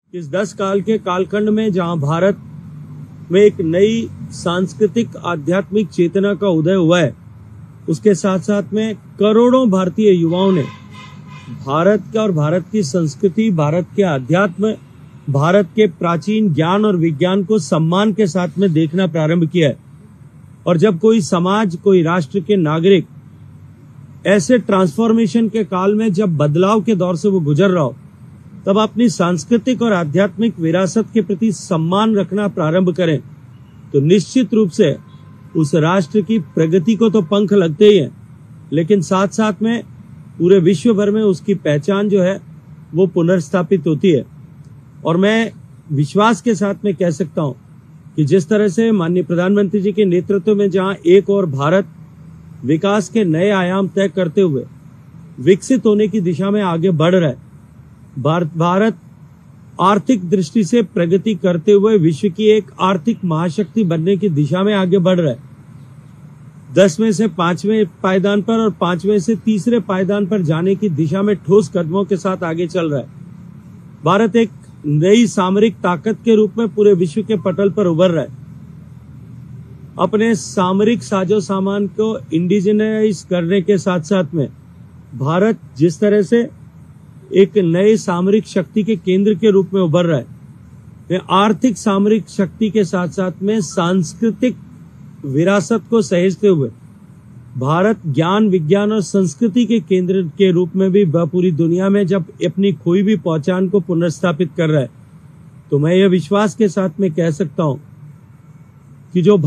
इस 10 साल के कालखंड में जहां भारत में एक नई सांस्कृतिक आध्यात्मिक चेतना का उदय हुआ है, उसके साथ साथ में करोड़ों भारतीय युवाओं ने भारत का और भारत की संस्कृति, भारत के अध्यात्म, भारत के प्राचीन ज्ञान और विज्ञान को सम्मान के साथ में देखना प्रारंभ किया है। और जब कोई समाज, कोई राष्ट्र के नागरिक ऐसे ट्रांसफॉर्मेशन के काल में जब बदलाव के दौर से वो गुजर रहा हो, तब अपनी सांस्कृतिक और आध्यात्मिक विरासत के प्रति सम्मान रखना प्रारंभ करें तो निश्चित रूप से उस राष्ट्र की प्रगति को तो पंख लगते ही हैं, लेकिन साथ साथ में पूरे विश्व भर में उसकी पहचान जो है वो पुनर्स्थापित होती है। और मैं विश्वास के साथ में कह सकता हूं कि जिस तरह से माननीय प्रधानमंत्री जी के नेतृत्व में जहां एक और भारत विकास के नए आयाम तय करते हुए विकसित होने की दिशा में आगे बढ़ रहा है, भारत आर्थिक दृष्टि से प्रगति करते हुए विश्व की एक आर्थिक महाशक्ति बनने की दिशा में आगे बढ़ रहा है। 10 में से 5वें पायदान पर और 5वें से तीसरे पायदान पर जाने की दिशा में ठोस कदमों के साथ आगे चल रहा है। भारत एक नई सामरिक ताकत के रूप में पूरे विश्व के पटल पर उभर रहा है। अपने सामरिक साजो सामान को इंडिजिनाइज करने के साथ साथ में भारत जिस तरह से एक नए सामरिक शक्ति के केंद्र के रूप में उभर रहा है, वे आर्थिक सामरिक शक्ति के साथ साथ में सांस्कृतिक विरासत को सहेजते हुए भारत ज्ञान, विज्ञान और संस्कृति के केंद्र के रूप में भी पूरी दुनिया में जब अपनी खोई हुई पहचान को पुनर्स्थापित कर रहा है, तो मैं यह विश्वास के साथ में कह सकता हूं कि जो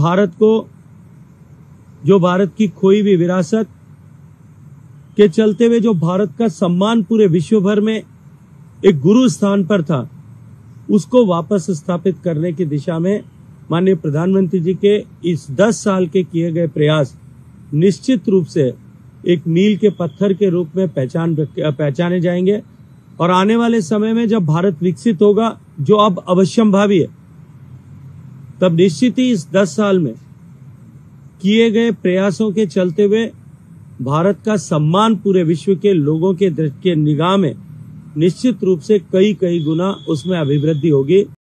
भारत की खोई हुई विरासत के चलते हुए जो भारत का सम्मान पूरे विश्व भर में एक गुरु स्थान पर था, उसको वापस स्थापित करने की दिशा में माननीय प्रधानमंत्री जी के इस 10 साल के किए गए प्रयास निश्चित रूप से एक मील के पत्थर के रूप में पहचाने जाएंगे। और आने वाले समय में जब भारत विकसित होगा, जो अब अवश्यंभावी है, तब निश्चित ही इस 10 साल में किए गए प्रयासों के चलते हुए भारत का सम्मान पूरे विश्व के लोगों के निगाह में निश्चित रूप से कई गुना उसमें अभिवृद्धि होगी।